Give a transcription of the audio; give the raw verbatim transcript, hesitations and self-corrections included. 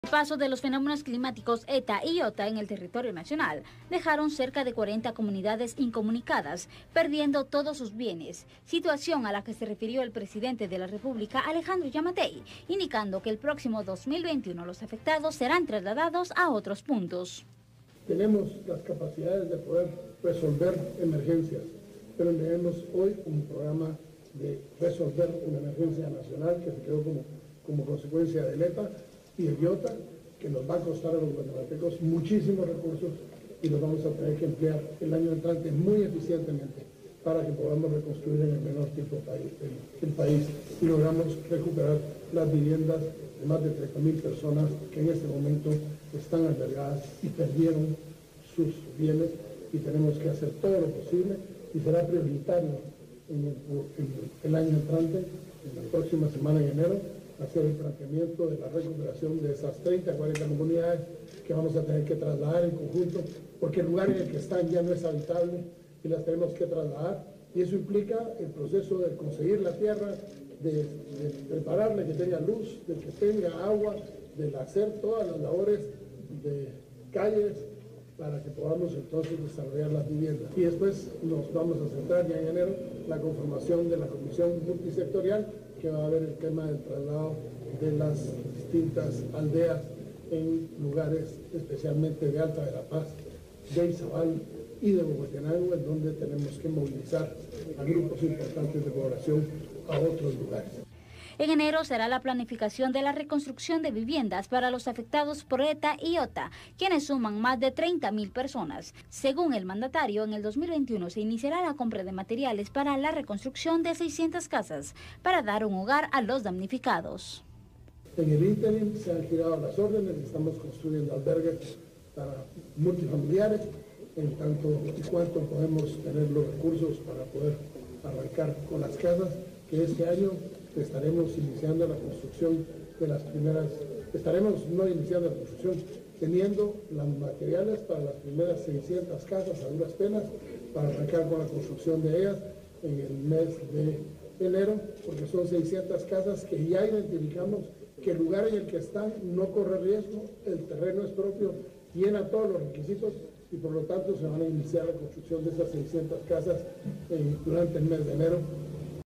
El paso de los fenómenos climáticos ETA y IOTA en el territorio nacional dejaron cerca de cuarenta comunidades incomunicadas, perdiendo todos sus bienes, situación a la que se refirió el presidente de la República, Alejandro Yamatei, indicando que el próximo dos mil veintiuno los afectados serán trasladados a otros puntos. Tenemos las capacidades de poder resolver emergencias, pero tenemos hoy un programa de resolver una emergencia nacional que se quedó como, como consecuencia del ETA y el IOTA, que nos va a costar a los guatemaltecos muchísimos recursos y los vamos a tener que emplear el año entrante muy eficientemente para que podamos reconstruir en el menor tiempo el, el país y logramos recuperar las viviendas de más de treinta mil personas que en este momento están albergadas y perdieron sus bienes, y tenemos que hacer todo lo posible y será prioritario en el, en el año entrante, en la próxima semana en enero, hacer el planteamiento de la recuperación de esas treinta, cuarenta comunidades que vamos a tener que trasladar en conjunto, porque el lugar en el que están ya no es habitable y las tenemos que trasladar, y eso implica el proceso de conseguir la tierra, de, de prepararle que tenga luz, de que tenga agua, de hacer todas las labores de calles para que podamos entonces desarrollar las viviendas. Y después nos vamos a centrar ya en enero la conformación de la comisión multisectorial, que va a ver el tema del traslado de las distintas aldeas en lugares especialmente de Alta de la Paz, de Izabal y de Huehuetenango, en donde tenemos que movilizar a grupos importantes de población a otros lugares. En enero será la planificación de la reconstrucción de viviendas para los afectados por ETA y IOTA, quienes suman más de treinta mil personas. Según el mandatario, en el dos mil veintiuno se iniciará la compra de materiales para la reconstrucción de seiscientas casas para dar un hogar a los damnificados. En el ínterin se han girado las órdenes, estamos construyendo albergues para multifamiliares, en tanto y cuanto podemos tener los recursos para poder arrancar con las casas, que este año estaremos iniciando la construcción de las primeras, estaremos no iniciando la construcción, teniendo los materiales para las primeras seiscientas casas a duras penas, para arrancar con la construcción de ellas en el mes de enero, porque son seiscientas casas que ya identificamos que el lugar en el que están no corre riesgo, el terreno es propio, llena todos los requisitos y por lo tanto se van a iniciar la construcción de esas seiscientas casas eh, durante el mes de enero.